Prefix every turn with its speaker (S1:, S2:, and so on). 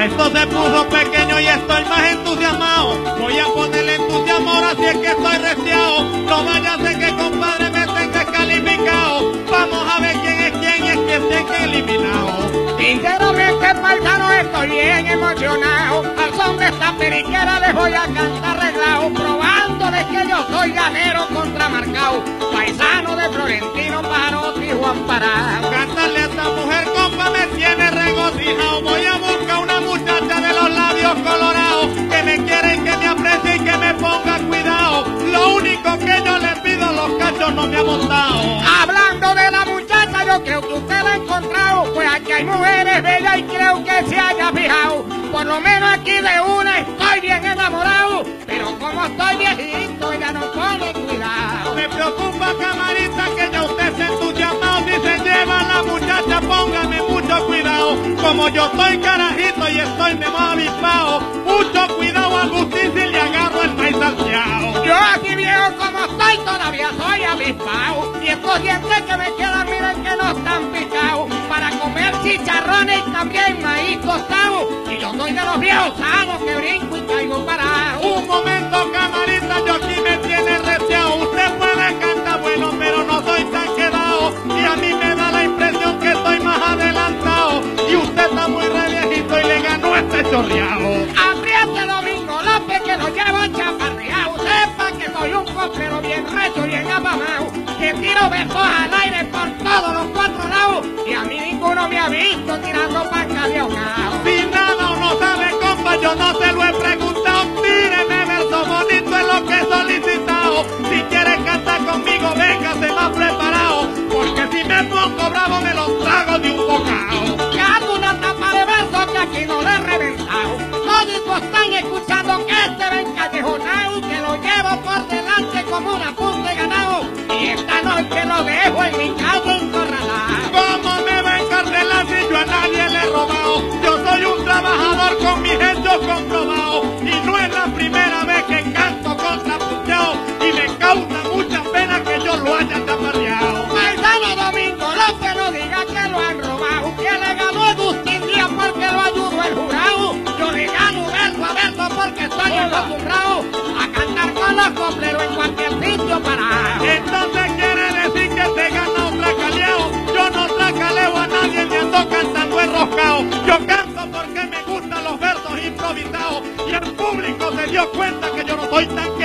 S1: esto se puso pequeño y estoy más entusiasmado. Voy a ponerle entusiasmo ahora si es que estoy restiado. No vaya a ser que compadre me tenga descalificado. Vamos a ver quién es quién y es que esté eliminado.
S2: Sinceramente, paisano, estoy bien emocionado. Al son de esta periquera les voy a cantar arreglado, probándoles que yo soy ganero contramarcado, paisano de Florentino, Pavarotti y Juan Parado.
S1: Cantarle a esta mujer, compa, me tiene regocijado. Voy a buscar una muchacha de los labios colorados, que me quiere y que me aprecie y que me ponga cuidado. Lo único que yo le pido, los cachos no me ha montado.
S2: Hablando de la muchacha, yo creo que usted la ha encontrado, pues aquí hay mujeres bellas y creo que se haya fijado. Por lo menos aquí de una estoy bien enamorado, pero como estoy viejito ella no pone cuidado.
S1: Me preocupa, camarita, que ya usted se entusiasmado. Si se lleva la muchacha, póngame mucho cuidado. Como yo soy carajito y estoy de más avispado, mucho cuidado, Agustín, si le agarro el maíz salteado.
S2: Yo aquí viejo como estoy todavía soy avispado, y estos dientes que me quedan miren que no están picados, para comer chicharrones y también maíz tostado, y yo soy de los viejos sanos que brinco y caigo parado.
S1: Un momento, camarita, yo aquí me tiene reciado. Usted puede cantar bueno, pero no soy tan quedado, y a mí me da la impresión que estoy más adelantado, y usted está muy re viejito y le ganó este chorreado.
S2: Apriete Domingo López que lo llevo chaparreado, sepa que soy un coplero bien recho, bien apamado, que tiro besos al aire por todos los cuatro lados, y a mí ninguno me ha visto tirando panca de ahogado.
S1: Si nada uno sabe, compa, yo no se lo he preguntado. Tíreme verso bonito es lo que he solicitado. Si quiere cantar conmigo, véngase más preparado, porque si me pongo bravo me lo trago de un bocado.
S2: Que hago una tapa de versos que aquí no le he reventado. Todos están escuchando que este ven callejonado, que lo llevo por delante como una punta de ganado, y esta noche lo dejo en mi casa encorralado.
S1: ¿Cómo me va a encarcelar si yo a nadie le he robado? Yo soy un trabajador con mis hechos comprobados, y no es la primera vez que canto contra puteado, y me causa mucha pena que yo lo haya chaparreado.
S2: Paisano Domingo López, no diga que lo han robado, que le ganó Agustín Díaz porque lo ayudó el jurado. Yo le gano verso a verso porque estoy acostumbrado a cantar con los copleros en cualquier sitio parado.
S1: Entonces quiere decir que te gana un tracaleo. Yo no tracaleo a nadie ni ando cantando enroscado. Yo canto porque me gustan los versos improvisados, y el público se dio cuenta que yo no soy tan